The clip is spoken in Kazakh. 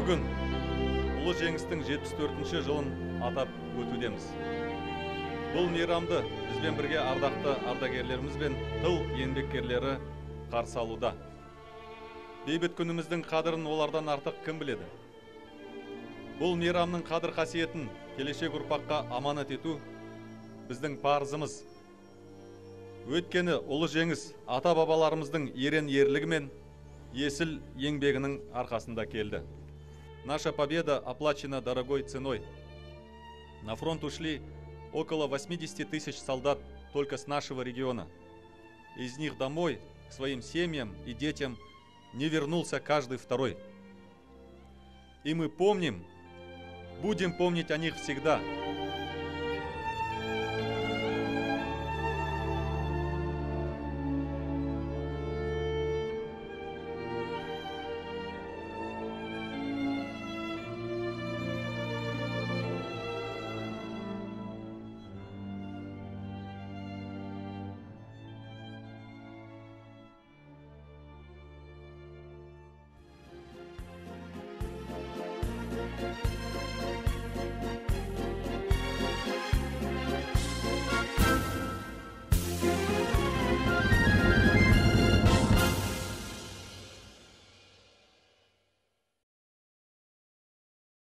Бүгін ұлы жеңістің 74-ші жылын атап өтудеміз. Бұл мейрамды бізбен бірге ардақты ардагерлеріміз бен тыл еңбеккерлері қарсы алуда. Бейбіт күніміздің қадірін олардан артық кім біледі? Бұл мейрамның қадір қасиетін келешек ұрпаққа аманат ету біздің парызымыз. Өткені ұлы жеңіс ата-бабаларымыздың ерен ерлігі мен есіл еңбегінің арқасында келді. Наша победа оплачена дорогой ценой. На фронт ушли около 80 тысяч солдат только с нашего региона. Из них домой, к своим семьям и детям, не вернулся каждый второй. И мы помним, будем помнить о них всегда.